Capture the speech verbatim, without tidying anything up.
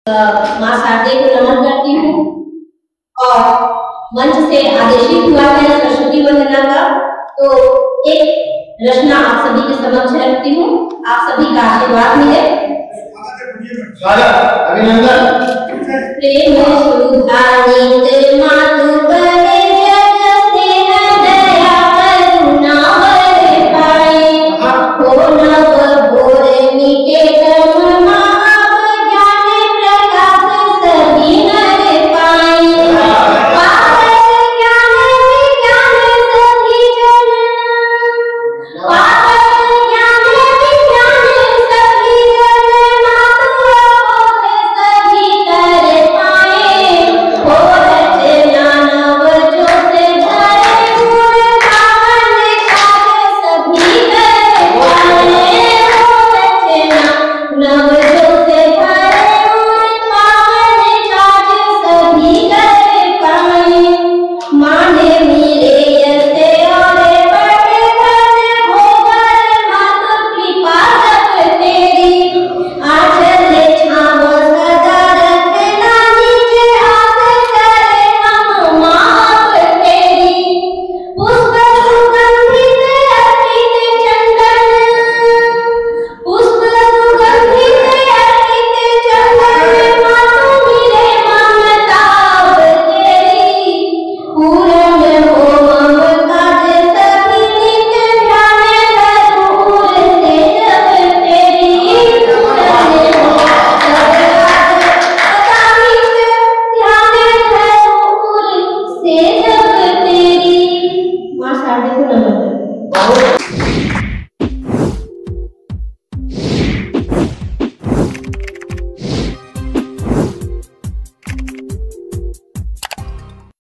मां शारदे को नमन करती हूँ और मंच से आदेशित हुआ है सरस्वती वंदना का, तो एक रचना आप सभी के समक्ष रखती हूँ। आप सभी का आशीर्वाद मिले। अभिनंदन। प्रेम सुधारित माता